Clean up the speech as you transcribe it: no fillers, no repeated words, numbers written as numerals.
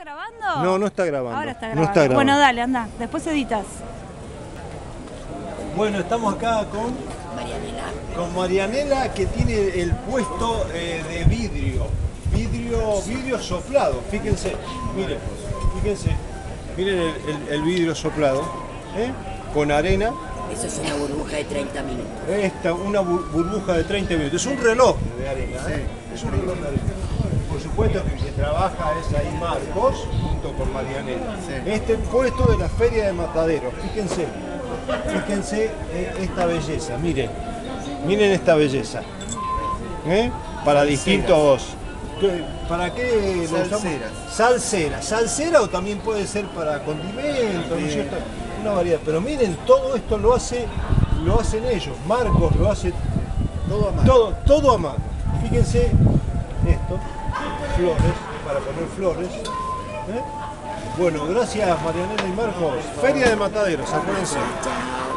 grabando? No, no está grabando. Ahora está No grabando. está grabando. Bueno, dale, anda. Después editas. Bueno, estamos acá con Marianela, que tiene el puesto de vidrio soplado. Fíjense, miren el vidrio soplado, con arena. Eso es una burbuja de 30 minutos. Una burbuja de 30 minutos. Es un reloj de arena, es un reloj de arena. Por supuesto que quien trabaja es ahí Marcos, junto con Marianela. Este puesto de la Feria de Mataderos, fíjense esta belleza, miren esta belleza. Para distintos... ¿Para qué lo usamos? Salsera o también puede ser para condimentos, ¿no es cierto? Una variedad, pero miren, todo esto lo hacen ellos. Marcos lo hace todo a mano. Fíjense esto, flores, para poner flores. Bueno, gracias Marianela y Marcos. Feria de Mataderos, acuérdense.